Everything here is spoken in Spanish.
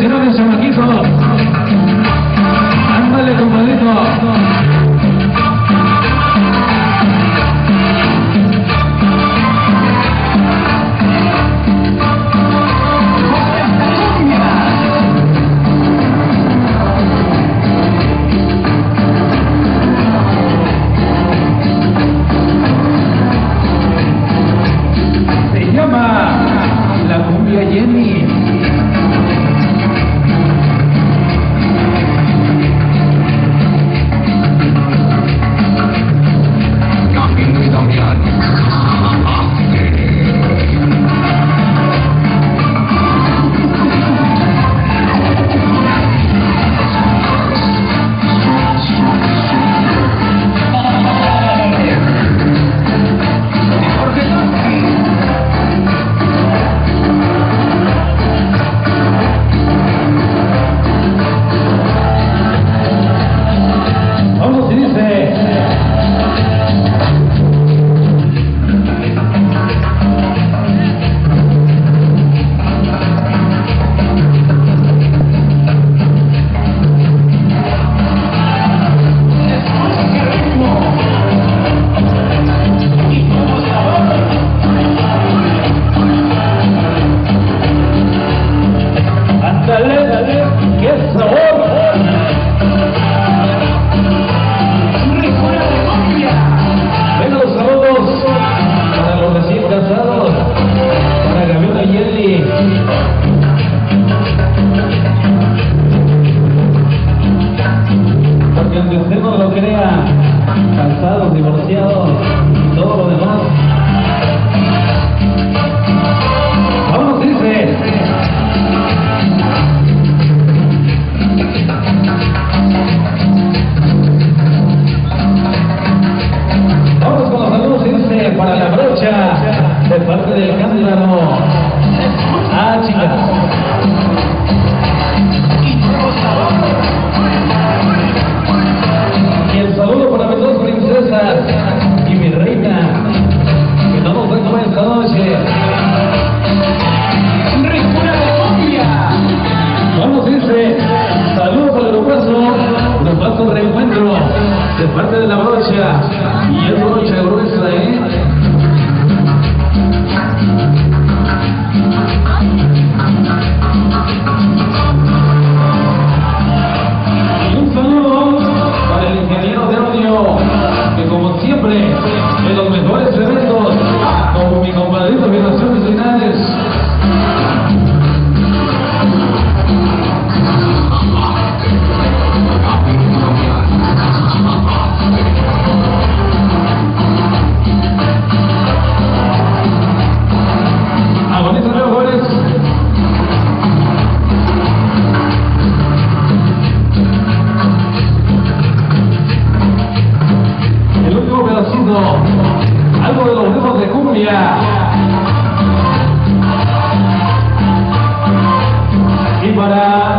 felicidades, chamaquito. Ándale, compadrito. La cumbia Jenny. Porque aunque usted no lo crea, casados, divorciados y todo lo demás, vamos, dice. Vamos con los saludos, dice, para la brocha de parte del Cándano. Ah, chicas. Y el saludo para mis dos princesas y mi reina, que no nos ven esta noche. ¡Ricura de cumbia! Vamos, dice, saludos para el grupazo reencuentro de parte de la brocha. Y es brocha gruesa, Y un saludo para el ingeniero de audio, que como siempre, en los mejores eventos, como mi compadrito Vibraciones Finales. Agonizan los goles. El último pedacito, algo de los ritmos de cumbia. Y para